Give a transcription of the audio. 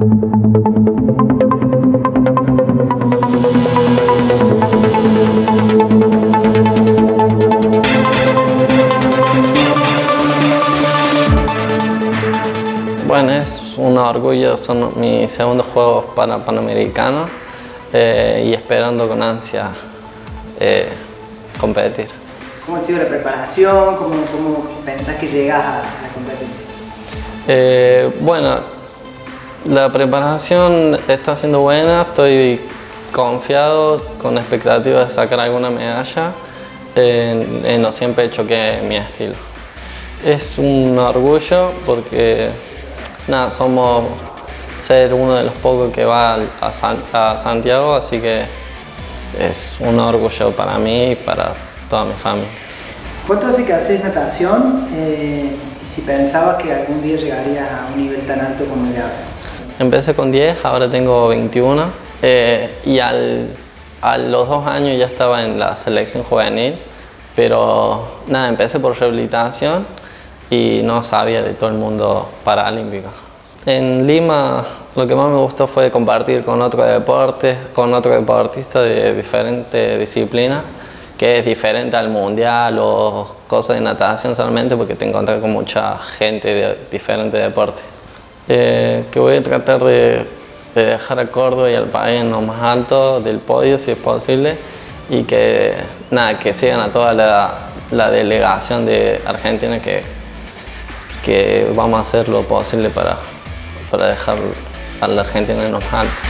Bueno, es un orgullo, son mis segundos Juegos Panamericanos y esperando con ansia competir. ¿Cómo ha sido la preparación? ¿Cómo pensás que llegas a la competencia? Bueno, la preparación está siendo buena, estoy confiado, con expectativa de sacar alguna medalla en los 100 pechos, que es mi estilo. Es un orgullo porque nada, somos ser uno de los pocos que va a Santiago, así que es un orgullo para mí y para toda mi familia. ¿Cuánto hace que haces natación y si pensabas que algún día llegarías a un nivel tan alto como el de ahora? Empecé con 10, ahora tengo 21 y a los 2 años ya estaba en la selección juvenil, pero nada, empecé por rehabilitación y no sabía de todo el mundo paralímpico. En Lima lo que más me gustó fue compartir con otro deportista de diferentes disciplinas, que es diferente al mundial o cosas de natación solamente, porque te encuentras con mucha gente de diferentes deportes. Que voy a tratar de dejar a Córdoba y al país en lo más alto del podio si es posible, y que nada, que sigan a toda la delegación de Argentina, que vamos a hacer lo posible para dejar a la Argentina en lo más alto.